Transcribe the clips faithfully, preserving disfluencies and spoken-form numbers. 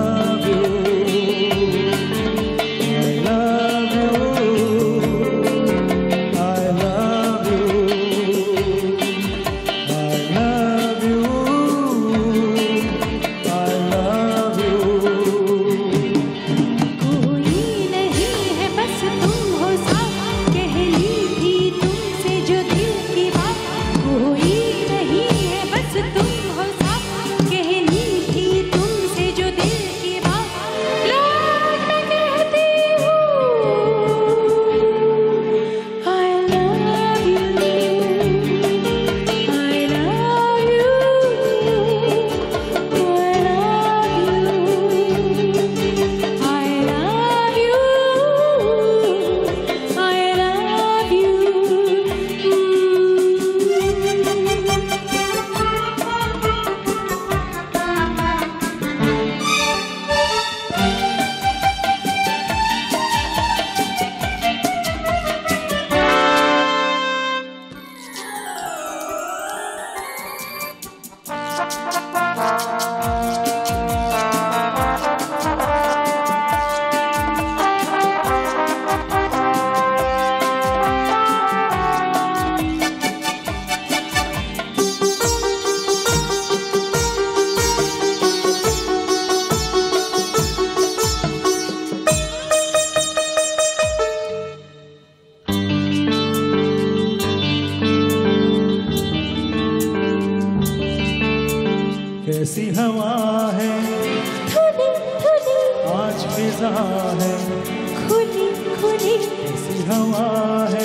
कैसी हवा है खुली खुली, आज फिजा है खुली खुली, कैसी हवा है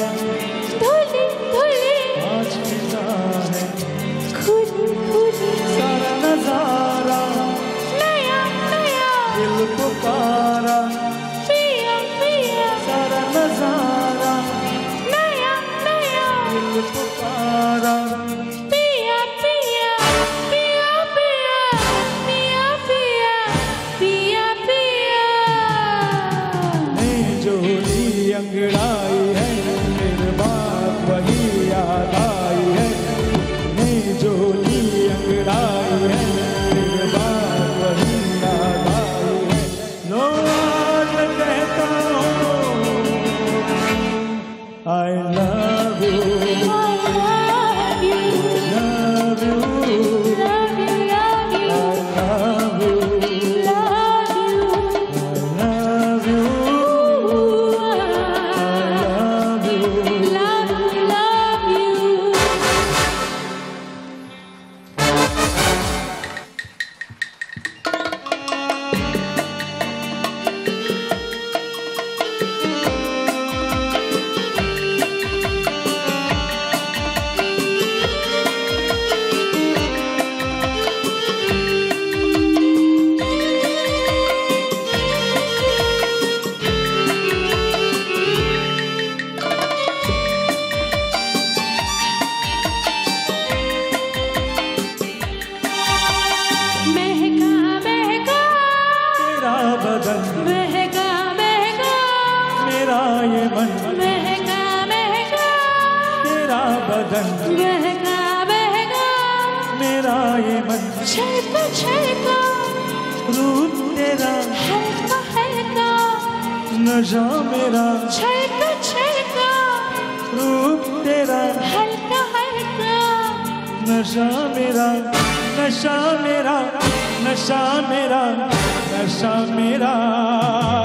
धुली धुली, आज फिजा है खुली खुली, सारा नजारा नया नया, दिल पुकारा पिया पिया, सारा नजारा नया नया, दिल पुकारा पिया पिया, पिया पिया, पिया पिया, पिया पिया। नई जोड़ी अंगड़ाई है मेरे बात वही याद आई है। नई जोड़ी अंगड़ाई है मेरे बात वही याद आई है। लो आज कहता हूँ I love you, I love you, love you, love you, love you, I love you, love you, I love you, ooh, I love you. love you, love you. महका महका, तेरा बदन महका महका, मेरा ये मन महका महका, तेरा बदन महका महका, मेरा ये मन छलका छलका, रूप तेरा हल्का हल्का, नशा मेरा छलका छलका, रूप तेरा हल्का हल्का, नशा मेरा नशा मेरा नशा मेरा नशा मेरा